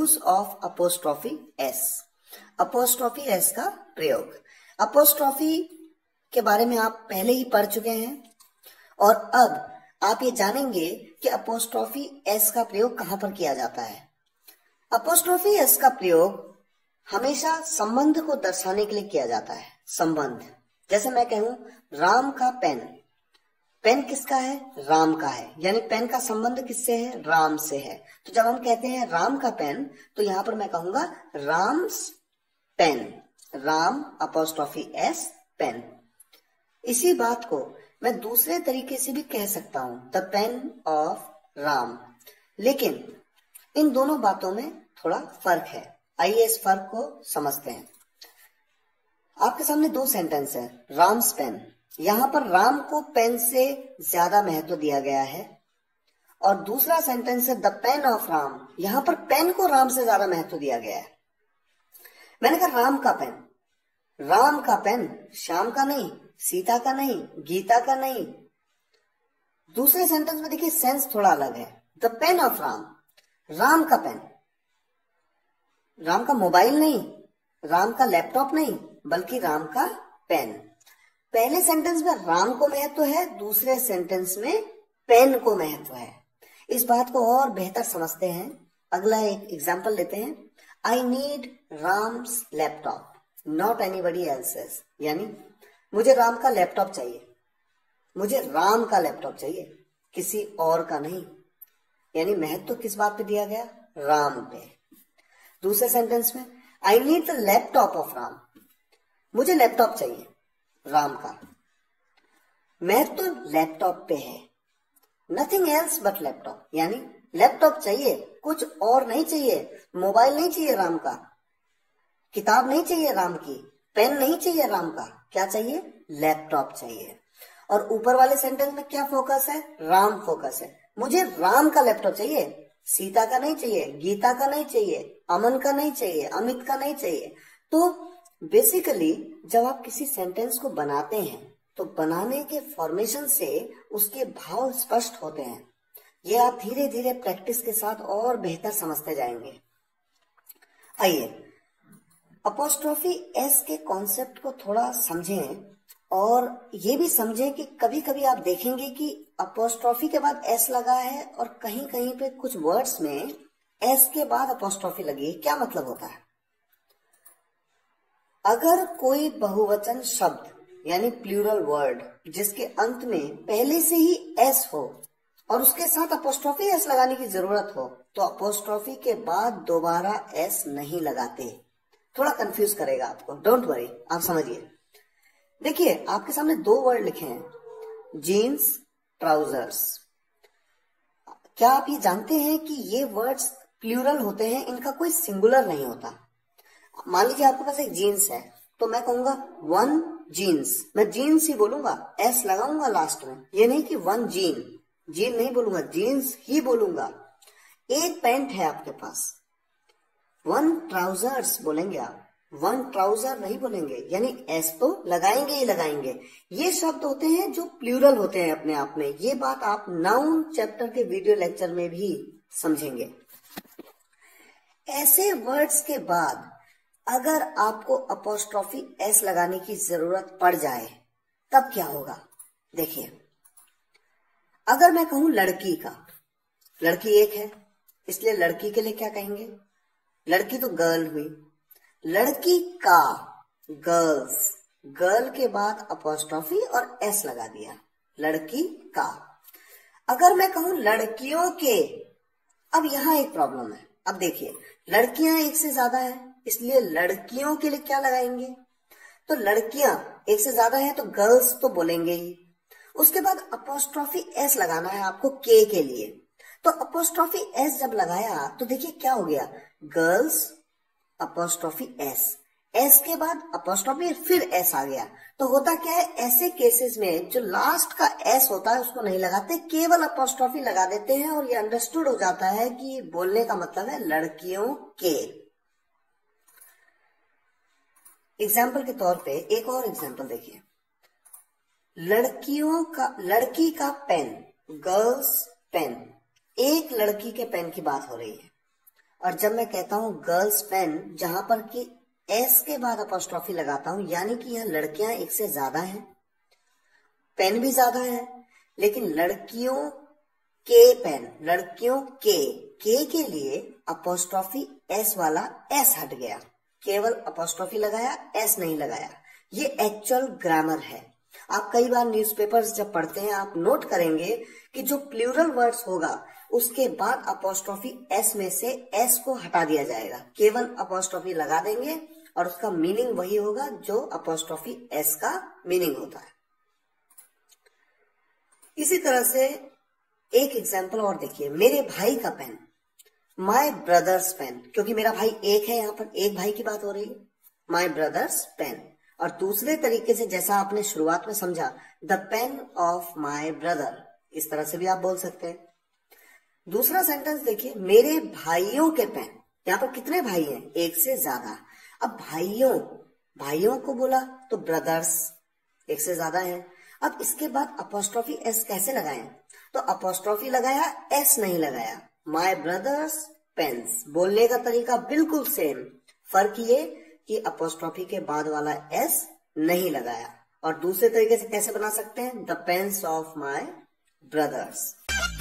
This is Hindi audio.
Use of apostrophe S. Apostrophe S का प्रयोग। अपोस्ट्रोफी के बारे में आप पहले ही पढ़ चुके हैं और अब आप ये जानेंगे कि अपोस्ट्रोफी एस का प्रयोग कहां पर किया जाता है। अपोस्ट्रोफी एस का प्रयोग हमेशा संबंध को दर्शाने के लिए किया जाता है। संबंध, जैसे मैं कहूं राम का पेन, पेन किसका है? राम का है, यानी पेन का संबंध किससे है? राम से है। तो जब हम कहते हैं राम का पेन, तो यहां पर मैं कहूंगा Ram's pen, Ram apostrophe S pen. इसी बात को मैं दूसरे तरीके से भी कह सकता हूं, द पेन ऑफ राम। लेकिन इन दोनों बातों में थोड़ा फर्क है। आइए इस फर्क को समझते हैं। आपके सामने दो सेंटेंस है। राम्स पेन, यहां पर राम को पेन से ज्यादा महत्व दिया गया है, और दूसरा सेंटेंस है द पेन ऑफ राम, यहां पर पेन को राम से ज्यादा महत्व दिया गया है। मैंने कहा राम का पेन, राम का पेन, श्याम का नहीं, सीता का नहीं, गीता का नहीं। दूसरे सेंटेंस में देखिए सेंस थोड़ा अलग है। The pen of Ram, Ram का पेन, राम का मोबाइल नहीं, राम का लैपटॉप नहीं, बल्कि राम का पेन। पहले सेंटेंस में राम को महत्व है, दूसरे सेंटेंस में पेन को महत्व है। इस बात को और बेहतर समझते हैं। अगला एक एग्जांपल लेते हैं। I need Ram's laptop, not anybody else's, यानी मुझे राम का लैपटॉप चाहिए, मुझे राम का लैपटॉप चाहिए, किसी और का नहीं। यानी महत्व किस बात पे दिया गया? राम पे। दूसरे सेंटेंस में I need the laptop of Ram, मुझे लैपटॉप चाहिए राम का, महत्व लैपटॉप पे है। नथिंग एल्स बट लैपटॉप, यानी लैपटॉप चाहिए, कुछ और नहीं चाहिए। मोबाइल नहीं चाहिए राम का, किताब नहीं चाहिए राम की, पेन नहीं चाहिए राम का, क्या चाहिए? लैपटॉप चाहिए। और ऊपर वाले सेंटेंस में क्या फोकस है? राम फोकस है। मुझे राम का लैपटॉप चाहिए, सीता का नहीं चाहिए, गीता का नहीं चाहिए, अमन का नहीं चाहिए, अमित का नहीं चाहिए। तो बेसिकली जब आप किसी सेंटेंस को बनाते हैं तो बनाने के फॉर्मेशन से उसके भाव स्पष्ट होते हैं। ये आप धीरे धीरे प्रैक्टिस के साथ और बेहतर समझते जाएंगे। आइए अपोस्ट्रोफी एस के कॉन्सेप्ट को थोड़ा समझें, और ये भी समझें कि कभी कभी आप देखेंगे कि अपोस्ट्रोफी के बाद एस लगा है और कहीं कहीं पे कुछ वर्ड्स में एस के बाद अपोस्ट्रोफी लगी है। क्या मतलब होता है? अगर कोई बहुवचन शब्द यानी प्लूरल वर्ड जिसके अंत में पहले से ही एस हो और उसके साथ अपोस्ट्रोफी एस लगाने की जरूरत हो, तो अपोस्ट्रोफी के बाद दोबारा एस नहीं लगाते। थोड़ा कंफ्यूज करेगा आपको, डोंट वरी, आप समझिए। देखिए आपके सामने दो वर्ड लिखे हैं, जीन्स, ट्राउजर्स। क्या आप ये जानते हैं कि ये वर्ड्स प्लूरल होते हैं, इनका कोई सिंगुलर नहीं होता। मान लीजिए आपके पास एक जीन्स है, तो मैं कहूंगा वन जीन्स, मैं जीन्स ही बोलूंगा, एस लगाऊंगा लास्ट में। ये नहीं कि वन जीन, जीन नहीं बोलूंगा, जीन्स ही बोलूंगा। एक पैंट है आपके पास, वन ट्राउजर्स बोलेंगे आप, वन ट्राउजर नहीं बोलेंगे, यानी एस तो लगाएंगे ही लगाएंगे। ये शब्द होते हैं जो प्लूरल होते हैं अपने आप में। ये बात आप नाउन चैप्टर के वीडियो लेक्चर में भी समझेंगे। ऐसे वर्ड्स के बाद अगर आपको अपोस्ट्रोफी एस लगाने की जरूरत पड़ जाए तब क्या होगा? देखिए अगर मैं कहूं लड़की का, लड़की एक है इसलिए लड़की के लिए क्या कहेंगे? लड़की तो गर्ल हुई। लड़की का, गर्ल्स, गर्ल के बाद अपोस्ट्रोफी और एस लगा दिया, लड़की का। अगर मैं कहूं लड़कियों के, अब यहां एक प्रॉब्लम है। अब देखिए लड़कियां एक से ज्यादा है, इसलिए लड़कियों के लिए क्या लगाएंगे? तो लड़कियां एक से ज्यादा है तो गर्ल्स तो बोलेंगे ही। उसके बाद अपोस्ट्रोफी एस लगाना है आपको के लिए। तो अपोस्ट्रोफी एस जब लगाया तो देखिए क्या हो गया, गर्ल्स अपोस्ट्रोफी एस, एस के बाद अपोस्ट्रोफी फिर एस आ गया। तो होता क्या है, ऐसे केसेस में जो लास्ट का एस होता है उसको नहीं लगाते, केवल अपोस्ट्रोफी लगा देते हैं, और ये अंडरस्टूड हो जाता है कि बोलने का मतलब है लड़कियों के। एग्जाम्पल के तौर पे एक और एग्जाम्पल देखिए, लड़कियों का, लड़की का पेन, गर्ल्स पेन, एक लड़की के पेन की बात हो रही है। और जब मैं कहता हूं गर्ल्स पेन, जहां पर कि एस के बाद अपोस्ट्रोफी लगाता हूं, यानी कि यहाँ लड़कियां एक से ज्यादा हैं, पेन भी ज्यादा है, लेकिन लड़कियों के पेन, लड़कियों के लिए अपोस्ट्रोफी एस वाला एस हट गया, केवल अपोस्ट्रोफी लगाया, एस नहीं लगाया। ये एक्चुअल ग्रामर है। आप कई बार न्यूज़पेपर्स जब पढ़ते हैं आप नोट करेंगे कि जो प्लूरल वर्ड्स होगा उसके बाद अपोस्ट्रोफी एस में से एस को हटा दिया जाएगा, केवल अपोस्ट्रोफी लगा देंगे और उसका मीनिंग वही होगा जो अपोस्ट्रोफी एस का मीनिंग होता है। इसी तरह से एक एग्जाम्पल और देखिए, मेरे भाई का पेन, माई ब्रदर्स पेन, क्योंकि मेरा भाई एक है, यहां पर एक भाई की बात हो रही है, माई ब्रदर्स पेन। और दूसरे तरीके से जैसा आपने शुरुआत में समझा, the pen of my brother, इस तरह से भी आप बोल सकते हैं। दूसरा सेंटेंस देखिए, मेरे भाइयों के पेन, यहां पर कितने भाई हैं, एक से ज्यादा। अब भाइयों को बोला तो ब्रदर्स, एक से ज्यादा है। अब इसके बाद अपोस्ट्रोफी एस कैसे लगाएं, तो अपोस्ट्रोफी लगाया, एस नहीं लगाया, माई ब्रदर्स पेन्स। बोलने का तरीका बिल्कुल सेम, फर्क ये कि अपोस्ट्रोफी के बाद वाला एस नहीं लगाया। और दूसरे तरीके से कैसे बना सकते हैं, the pens of my brothers.